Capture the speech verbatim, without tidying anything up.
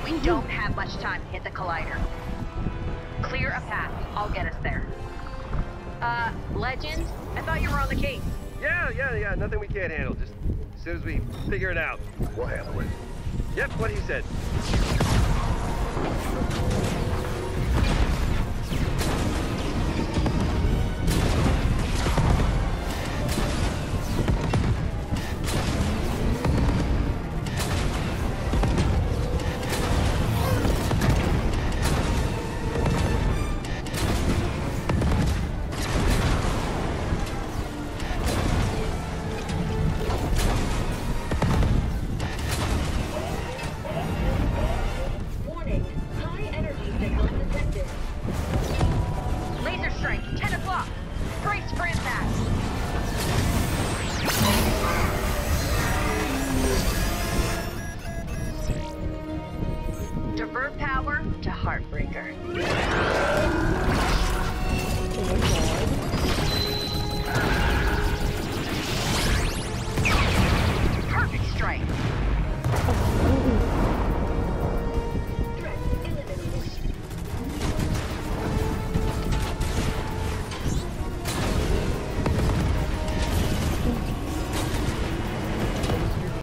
We don't have much time to hit the collider. Clear a path. I'll get us there. Uh, Legend? I thought you were on the case. Yeah, yeah, yeah. Nothing we can't handle. Just as soon as we figure it out, we'll handle it. Yep, what he said.